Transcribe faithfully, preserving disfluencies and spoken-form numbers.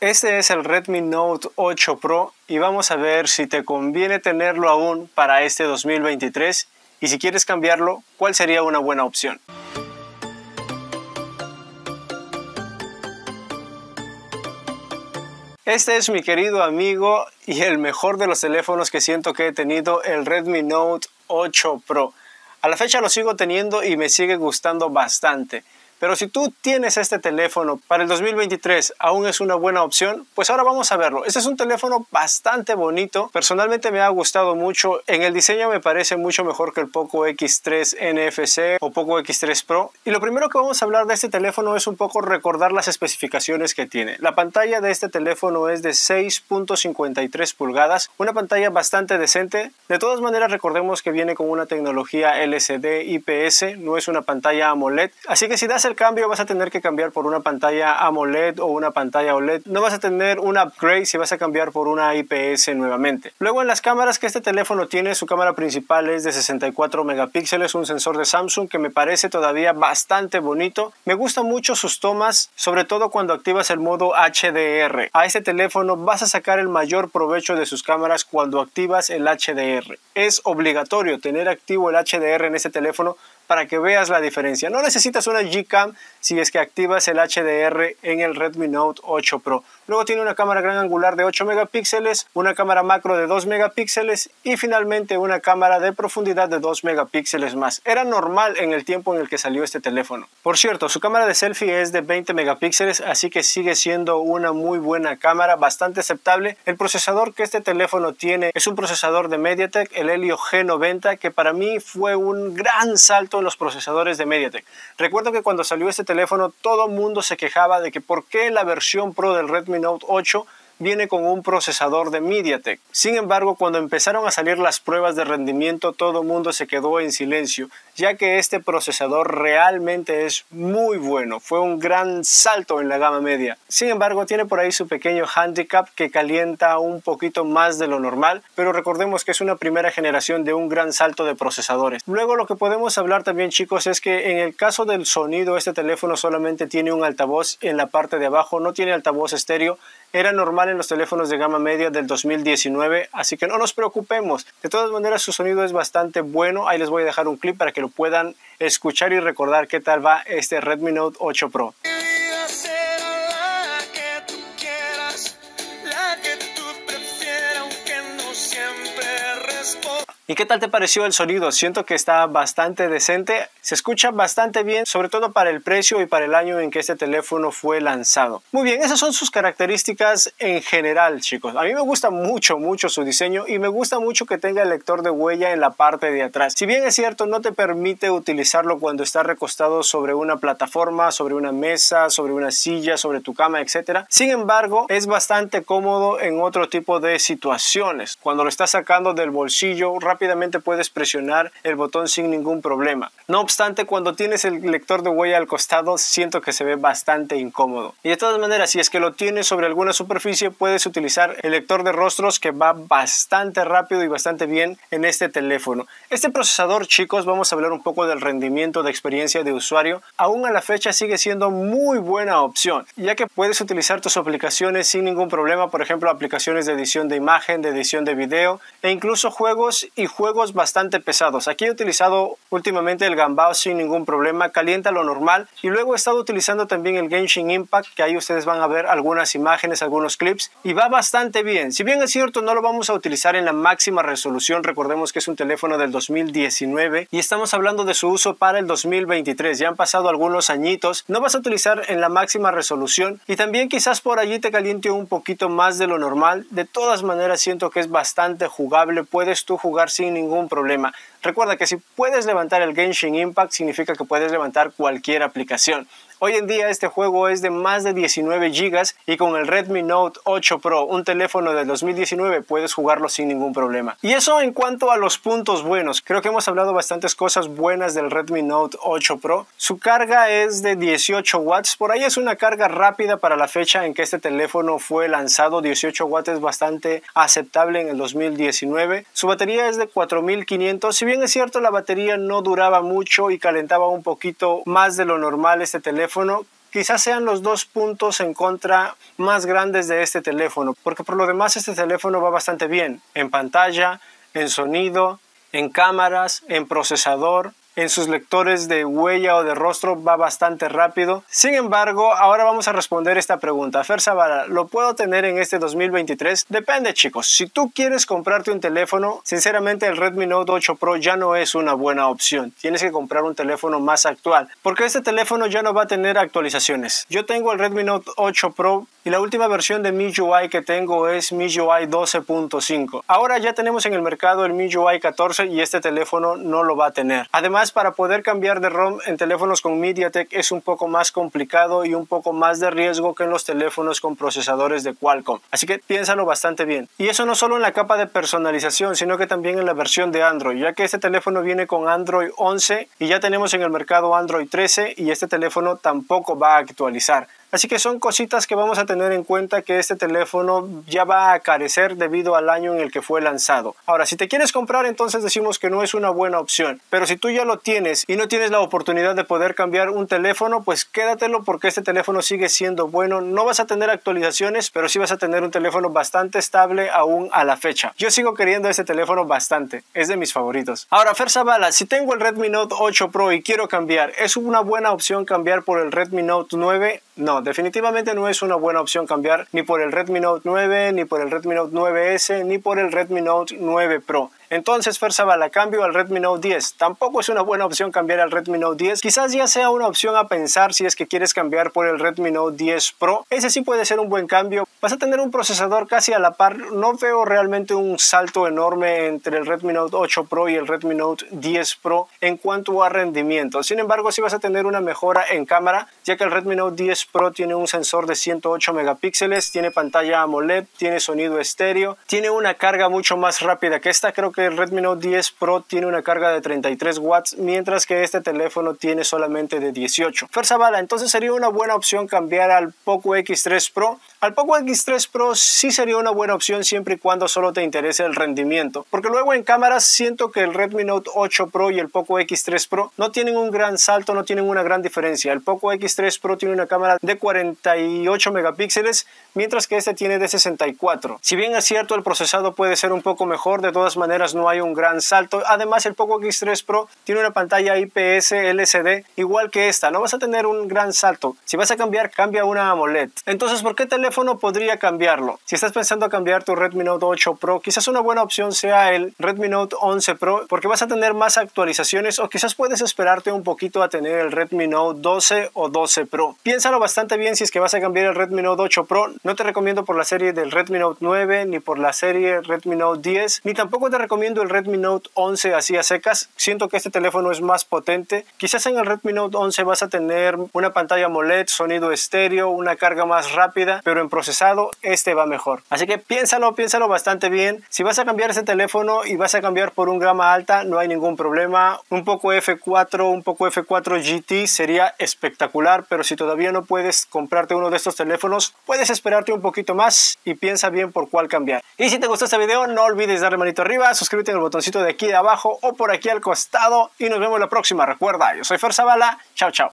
Este es el Redmi Note ocho Pro y vamos a ver si te conviene tenerlo aún para este dos mil veintitrés y si quieres cambiarlo, ¿cuál sería una buena opción? Este es mi querido amigo y el mejor de los teléfonos que siento que he tenido, el Redmi Note ocho Pro. A la fecha lo sigo teniendo y me sigue gustando bastante. Pero si tú tienes este teléfono para el dos mil veintitrés, ¿aún es una buena opción? Pues ahora vamos a verlo. Este es un teléfono bastante bonito. Personalmente me ha gustado mucho. En el diseño me parece mucho mejor que el Poco X tres N F C o Poco X tres Pro. Y lo primero que vamos a hablar de este teléfono es un poco recordar las especificaciones que tiene. La pantalla de este teléfono es de seis punto cincuenta y tres pulgadas. Una pantalla bastante decente. De todas maneras, recordemos que viene con una tecnología L C D I P S. No es una pantalla AMOLED. Así que si das el cambio vas a tener que cambiar por una pantalla AMOLED o una pantalla O L E D. No vas a tener un upgrade si vas a cambiar por una I P S nuevamente. Luego, en las cámaras que este teléfono tiene, su cámara principal es de sesenta y cuatro megapíxeles, un sensor de Samsung que me parece todavía bastante bonito. Me gustan mucho sus tomas, sobre todo cuando activas el modo H D R. A este teléfono vas a sacar el mayor provecho de sus cámaras cuando activas el H D R. Es obligatorio tener activo el H D R en este teléfono para que veas la diferencia. No necesitas una Gcam si es que activas el H D R en el Redmi Note ocho Pro. Luego tiene una cámara gran angular de ocho megapíxeles, una cámara macro de dos megapíxeles y finalmente una cámara de profundidad de dos megapíxeles más. Era normal en el tiempo en el que salió este teléfono. Por cierto, su cámara de selfie es de veinte megapíxeles, así que sigue siendo una muy buena cámara, bastante aceptable. El procesador que este teléfono tiene es un procesador de MediaTek, el Helio G noventa, que para mí fue un gran salto en los procesadores de MediaTek. Recuerdo que cuando salió este teléfono todo el mundo se quejaba de que por qué la versión Pro del Redmi Note ocho viene con un procesador de MediaTek. Sin embargo, cuando empezaron a salir las pruebas de rendimiento, todo el mundo se quedó en silencio, ya que este procesador realmente es muy bueno. Fue un gran salto en la gama media. Sin embargo, tiene por ahí su pequeño handicap que calienta un poquito más de lo normal, pero recordemos que es una primera generación de un gran salto de procesadores. Luego, lo que podemos hablar también, chicos, es que en el caso del sonido, este teléfono solamente tiene un altavoz en la parte de abajo, no tiene altavoz estéreo. Era normal en los teléfonos de gama media del dos mil diecinueve, así que no nos preocupemos. De todas maneras, su sonido es bastante bueno. Ahí les voy a dejar un clip para que lo puedan escuchar y recordar qué tal va este Redmi Note ocho Pro. ¿Y qué tal te pareció el sonido? Siento que está bastante decente, se escucha bastante bien, sobre todo para el precio y para el año en que este teléfono fue lanzado. Muy bien, esas son sus características en general, chicos. A mí me gusta mucho, mucho su diseño y me gusta mucho que tenga el lector de huella en la parte de atrás. Si bien es cierto, no te permite utilizarlo cuando estás recostado sobre una plataforma, sobre una mesa, sobre una silla, sobre tu cama, etcétera. Sin embargo, es bastante cómodo en otro tipo de situaciones. Cuando lo estás sacando del bolsillo, rápidamente puedes presionar el botón sin ningún problema. No obstante, cuando tienes el lector de huella al costado, siento que se ve bastante incómodo. Y de todas maneras, si es que lo tienes sobre alguna superficie, puedes utilizar el lector de rostros, que va bastante rápido y bastante bien en este teléfono. Este procesador, chicos, vamos a hablar un poco del rendimiento de experiencia de usuario. Aún a la fecha sigue siendo muy buena opción, ya que puedes utilizar tus aplicaciones sin ningún problema. Por ejemplo, aplicaciones de edición de imagen, de edición de video e incluso juegos y juegos bastante pesados. Aquí he utilizado últimamente el Gambao sin ningún problema, calienta lo normal, y luego he estado utilizando también el Genshin Impact, que ahí ustedes van a ver algunas imágenes, algunos clips, y va bastante bien. Si bien es cierto, no lo vamos a utilizar en la máxima resolución. Recordemos que es un teléfono del dos mil diecinueve y estamos hablando de su uso para el dos mil veintitrés. Ya han pasado algunos añitos, no vas a utilizar en la máxima resolución y también quizás por allí te caliente un poquito más de lo normal. De todas maneras, siento que es bastante jugable, puedes tú jugar sin ningún problema. Recuerda que si puedes levantar el Genshin Impact, significa que puedes levantar cualquier aplicación. Hoy en día este juego es de más de diecinueve gigas y con el Redmi Note ocho Pro, un teléfono del dos mil diecinueve, puedes jugarlo sin ningún problema. Y eso en cuanto a los puntos buenos. Creo que hemos hablado bastantes cosas buenas del Redmi Note ocho Pro. Su carga es de dieciocho watts. Por ahí es una carga rápida para la fecha en que este teléfono fue lanzado. dieciocho watts es bastante aceptable en el dos mil diecinueve. Su batería es de cuatro mil quinientos. Si bien es cierto, la batería no duraba mucho y calentaba un poquito más de lo normal este teléfono, quizás sean los dos puntos en contra más grandes de este teléfono, porque por lo demás este teléfono va bastante bien en pantalla, en sonido, en cámaras, en procesador, en sus lectores de huella o de rostro va bastante rápido. Sin embargo, ahora vamos a responder esta pregunta. Fer Zavala, ¿lo puedo tener en este dos mil veintitrés? Depende, chicos. Si tú quieres comprarte un teléfono, sinceramente el Redmi Note ocho Pro ya no es una buena opción. Tienes que comprar un teléfono más actual, porque este teléfono ya no va a tener actualizaciones. Yo tengo el Redmi Note ocho Pro y la última versión de M I U I que tengo es M I U I doce punto cinco. Ahora ya tenemos en el mercado el M I U I catorce y este teléfono no lo va a tener. Además, para poder cambiar de ROM en teléfonos con MediaTek es un poco más complicado y un poco más de riesgo que en los teléfonos con procesadores de Qualcomm. Así que piénsalo bastante bien. Y eso no solo en la capa de personalización, sino que también en la versión de Android, ya que este teléfono viene con Android once y ya tenemos en el mercado Android trece y este teléfono tampoco va a actualizar. Así que son cositas que vamos a tener en cuenta que este teléfono ya va a carecer debido al año en el que fue lanzado. Ahora, si te quieres comprar, entonces decimos que no es una buena opción. Pero si tú ya lo tienes y no tienes la oportunidad de poder cambiar un teléfono, pues quédatelo porque este teléfono sigue siendo bueno. No vas a tener actualizaciones, pero sí vas a tener un teléfono bastante estable aún a la fecha. Yo sigo queriendo este teléfono bastante. Es de mis favoritos. Ahora, Fer Zavala, si tengo el Redmi Note ocho Pro y quiero cambiar, ¿es una buena opción cambiar por el Redmi Note nueve? No, definitivamente no es una buena opción cambiar ni por el Redmi Note nueve, ni por el Redmi Note nueve ese, ni por el Redmi Note nueve Pro. Entonces, Fer Zavala, cambio al Redmi Note diez. Tampoco es una buena opción cambiar al Redmi Note diez. Quizás ya sea una opción a pensar si es que quieres cambiar por el Redmi Note diez Pro. Ese sí puede ser un buen cambio. Vas a tener un procesador casi a la par. No veo realmente un salto enorme entre el Redmi Note ocho Pro y el Redmi Note diez Pro en cuanto a rendimiento. Sin embargo, sí vas a tener una mejora en cámara, ya que el Redmi Note diez Pro tiene un sensor de ciento ocho megapíxeles, tiene pantalla AMOLED, tiene sonido estéreo, tiene una carga mucho más rápida que esta. Creo que el Redmi Note diez Pro tiene una carga de treinta y tres watts, mientras que este teléfono tiene solamente de dieciocho. Fer Zavala, entonces sería una buena opción cambiar al Poco X tres Pro. Al Poco X tres Pro sí sería una buena opción siempre y cuando solo te interese el rendimiento, porque luego en cámaras siento que el Redmi Note ocho Pro y el Poco X tres Pro no tienen un gran salto, no tienen una gran diferencia. El Poco X tres Pro tiene una cámara de cuarenta y ocho megapíxeles, mientras que este tiene de sesenta y cuatro. Si bien es cierto el procesado puede ser un poco mejor, de todas maneras no hay un gran salto. Además, el Poco X tres Pro tiene una pantalla I P S L C D igual que esta. No vas a tener un gran salto. Si vas a cambiar, cambia una AMOLED. Entonces, ¿por qué teléfono podría cambiarlo? Si estás pensando cambiar tu Redmi Note ocho Pro, quizás una buena opción sea el Redmi Note once Pro, porque vas a tener más actualizaciones, o quizás puedes esperarte un poquito a tener el Redmi Note doce o doce Pro. Piénsalo bastante bien si es que vas a cambiar el Redmi Note ocho Pro. No te recomiendo por la serie del Redmi Note nueve, ni por la serie Redmi Note diez, ni tampoco te recomiendo el Redmi Note once así a secas. Siento que este teléfono es más potente. Quizás en el Redmi Note once vas a tener una pantalla AMOLED, sonido estéreo, una carga más rápida, pero en procesado este va mejor. Así que piénsalo, piénsalo bastante bien. Si vas a cambiar este teléfono y vas a cambiar por un gama alta, no hay ningún problema. Un Poco F cuatro, un Poco F cuatro G T sería espectacular, pero si todavía no puedes comprarte uno de estos teléfonos, puedes esperarte un poquito más y piensa bien por cuál cambiar. Y si te gustó este video, no olvides darle manito arriba, suscríbete en el botoncito de aquí de abajo o por aquí al costado y nos vemos la próxima. Recuerda, yo soy Fer Zavala. Chao, chao.